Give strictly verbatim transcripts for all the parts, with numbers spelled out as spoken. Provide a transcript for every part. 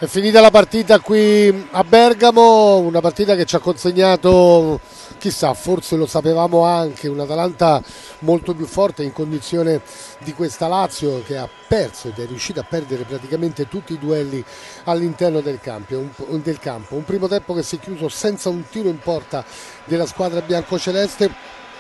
È finita la partita qui a Bergamo, una partita che ci ha consegnato, chissà, forse lo sapevamo anche, un Atalanta molto più forte in condizione di questa Lazio che ha perso ed è riuscita a perdere praticamente tutti i duelli all'interno del campo. Un, del campo. Un primo tempo che si è chiuso senza un tiro in porta della squadra biancoceleste,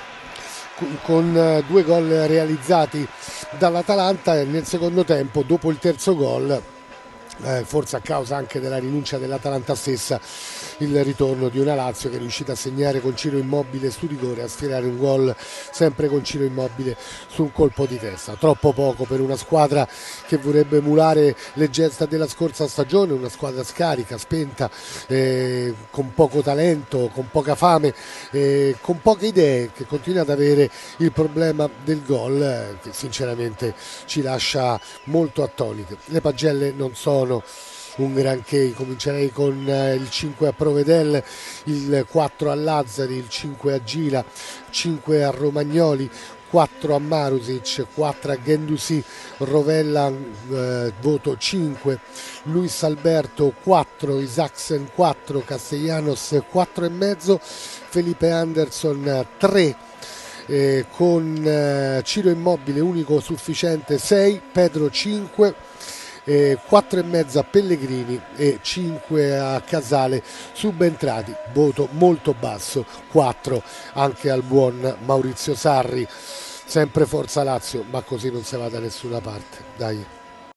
con due gol realizzati dall'Atalanta, e nel secondo tempo, dopo il terzo gol, Eh, forse a causa anche della rinuncia dell'Atalanta stessa, il ritorno di una Lazio che è riuscita a segnare con Ciro Immobile su rigore, a sfilare un gol sempre con Ciro Immobile su un colpo di testa. Troppo poco per una squadra che vorrebbe emulare le gesta della scorsa stagione, una squadra scarica, spenta, eh, con poco talento, con poca fame, eh, con poche idee, che continua ad avere il problema del gol, eh, che sinceramente ci lascia molto attoniti. Le pagelle non sono un granché, comincerei con il cinque a Provedel, il quattro a Lazzari, il cinque a Gila, cinque a Romagnoli, quattro a Marusic, quattro a Guendouzi, Rovella eh, voto cinque, Luis Alberto quattro, Isaacsen quattro, Castellanos quattro e mezzo, Felipe Anderson tre, eh, con eh, Ciro Immobile unico sufficiente sei, Pedro cinque, Eh, quattro e mezzo a Pellegrini e cinque a Casale, subentrati, voto molto basso, quattro anche al buon Maurizio Sarri. Sempre forza Lazio, ma così non si va da nessuna parte, dai.